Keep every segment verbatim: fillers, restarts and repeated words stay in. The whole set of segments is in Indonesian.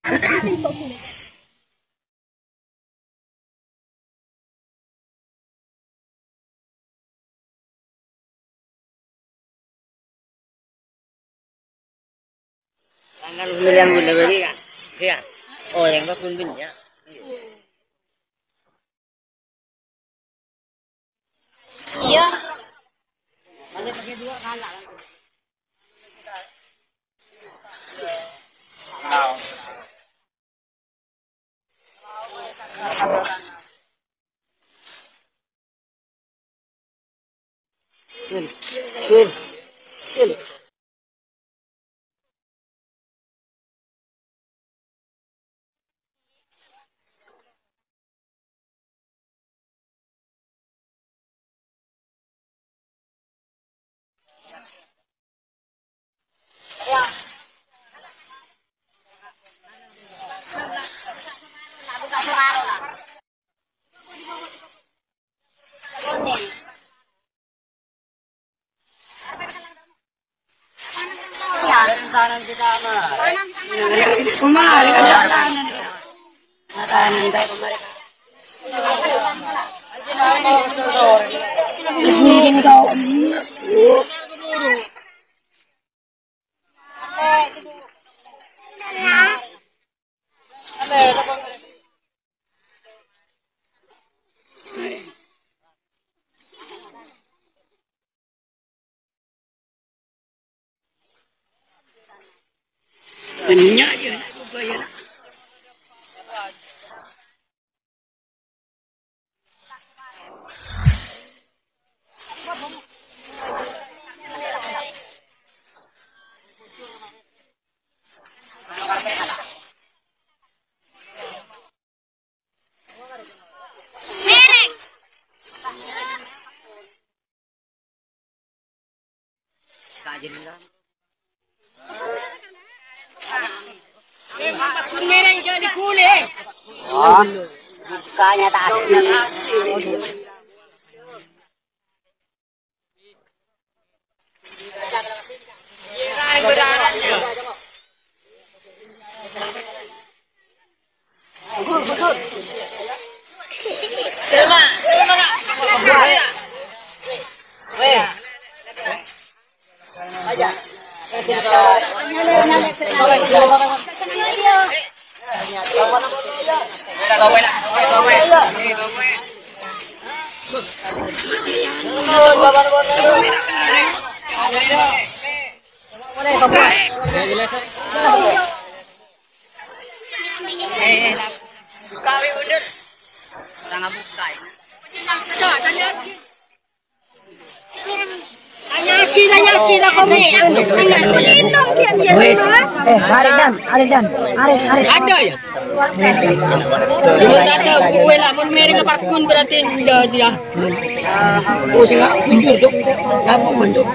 Tanggal sembilan bulan beri kan? Iya. Oh yang itu pun ya. Iya. Mana pakai dua kalah. Kil, kil, kil. Kemarin ada makanan dari mereka. Ini kau. Banyak je nak bayar. Merek. Kajian lah. Pun merah jangan dikulik. Oh, bukanya tak asli. Terima, terima kak. Weh. Aja. Kawin undur. Orang buka ini. Tanya-tanya tanya kau ni. Eh, Arif dan, Arif dan, Arif, Arif. Ada ya? Dulu tak ada kue lah, mun mereka pakun berarti dah dia. Oh, singa jujur tu, apa pun tu.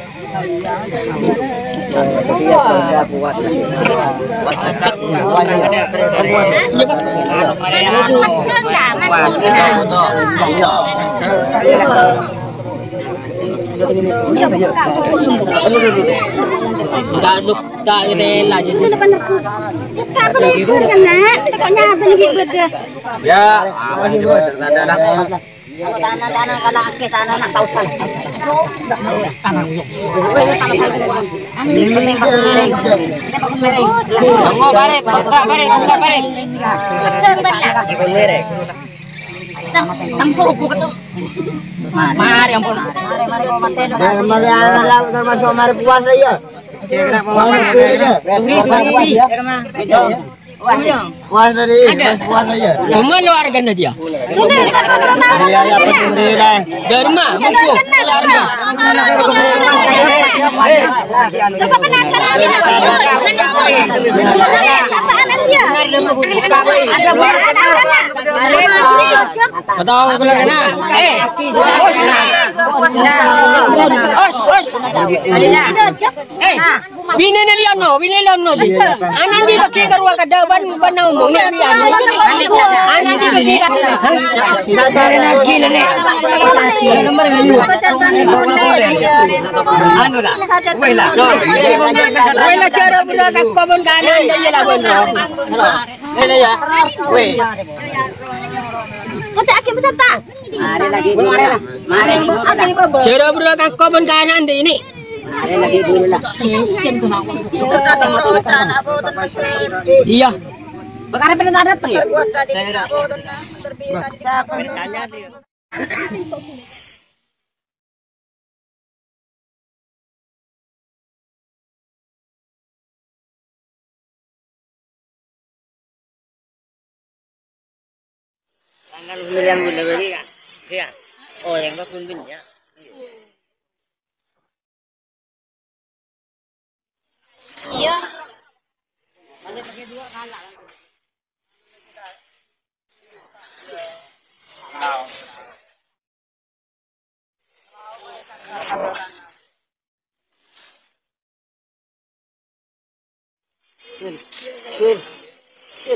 Tak duk tak rela je. Tak boleh kan nak. Taknya beli betul. Ya, apa ni tu? Ada dah. Tanah-tanah kalau akeh tanah nak tahu sal. Tanah ulo. Ini penting pakai mereng. Ini pakai mereng. Tunggu bare, buka bare, buka bare. Pakai mereng. Tampuk aku betul. Mari ampun. Mari mari kau mati. Mari anak termasuk mari puasa ya. Puasa ya. Turi turi. Puasa dari puasa ya. Rumah luar kan dia. Iya ya betul dah. Derma musuh keluarga. Coba penasaran dia. Apa anak dia? Ada anak-anak. Betul keluarga. Eh, bos. Os, os. Alinya. Eh, bini na liam no, bini liam no. Anan di bagi karwa kada ban ban na umong ni liam. Anan di bagi kada. Nasare na gila ni. Nomor ngayu. Anu lah. Wela. Wela cara budak kat kebun kanan dia lah benar. Wela ya. Weh. Kau tak akan peserta? Mari lagi, mari lah. Mari. Cara budak kat kebun kanan dia ini. Mari lagi dulu lah. Iya. Bakar penentu datang ya? Tanya dia. Tanggal sembilan bulan beri kan? Iya. Oh yang bakun binnya. Iya. Mana pakai dua kalah. Sil, sil, sil.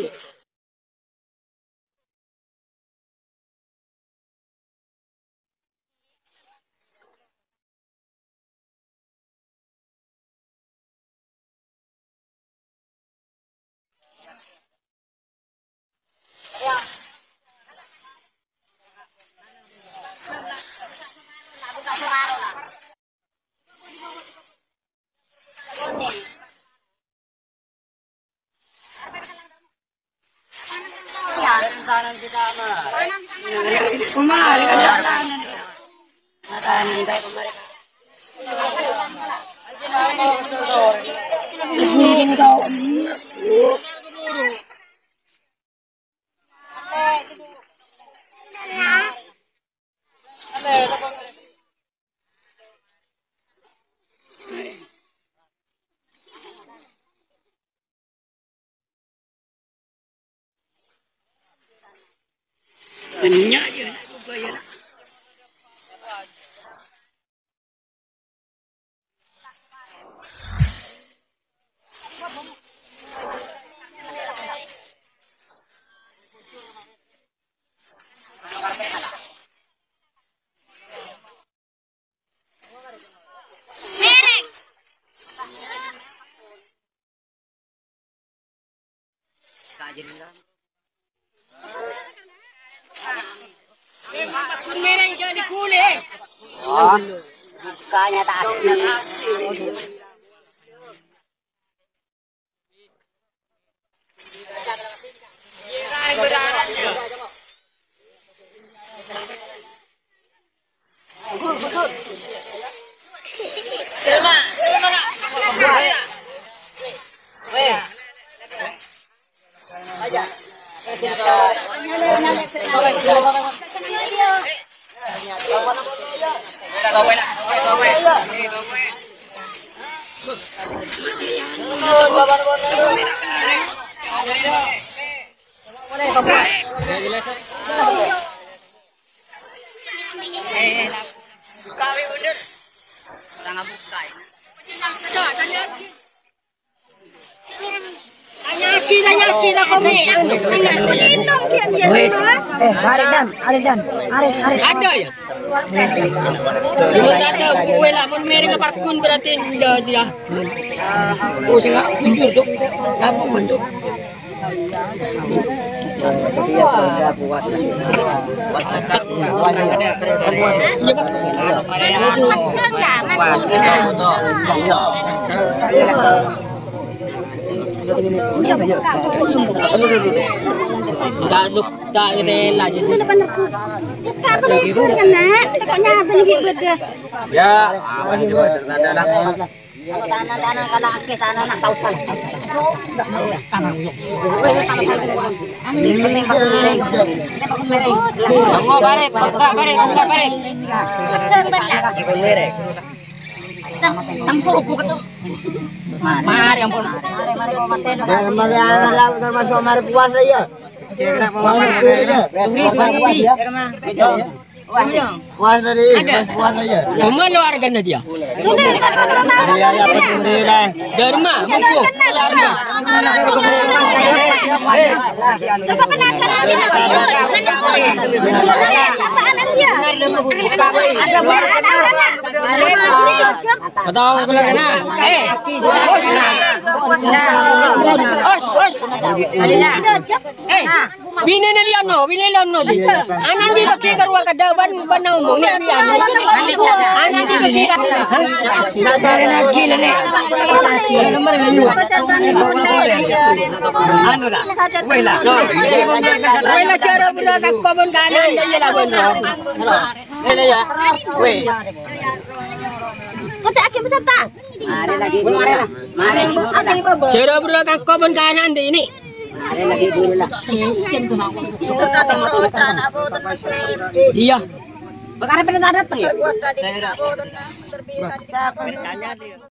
Kumari katanan. Katanan tay kumari. Banyak je nak bayar. Kajian lah. Merah hijau di kulit. Oh, bukanya tadi. Selma, selma nak. Weh. Aja. Tanya-tanya kami. Eh, Aridan, Aridan, Arid, Arid. Ada ya? Kalau tak ada kue lah, mun mereka parkun berarti dah dia. Oh, saya nggak jujur dok, apa bentuk? Daluk tak rela je. Mana benar tu? Tak boleh kan nak? Takutnya beli benda. Ya, awak ni buat ada dah. Kalau tanah-tanah kalau akeh tanah nak tahu salah. Tak tahu tanah. Ini penting pakai mereng. Ini pakai mereng. Tengok bare, buka bare, buka bare. Pakai mereng. Tang suruh ku betul. Mari ampun. Mari mari mau maten. Mari anak lah termasuk mari puasa ya. Kira mau mari. Free free. Puas tadi, puas aja. Mana warga dia? Ini kita pernah. Iya, ya betul lah. Derma, mungkin warga. Coba penasaran dia. Apa anak dia? Ada Betul betul kena. Eh, os, os, os. Eh, bini ni lian no, bini lian no. Anak di pakai karwa kada ban ban na umong ni lian. Anak di pakai kada. Dasar na gila ni. Nomor ni. Anu lah. Wela. Wela cara pula kat kebun kanan dia lah bon. Ini ya. Weh. Kata akhir besar tak? Mari lagi dulu lah. Mari Cara pula kat kebun kanan dia ini. Mari lagi dulu lah. Iya. Perkara pernah datang ya?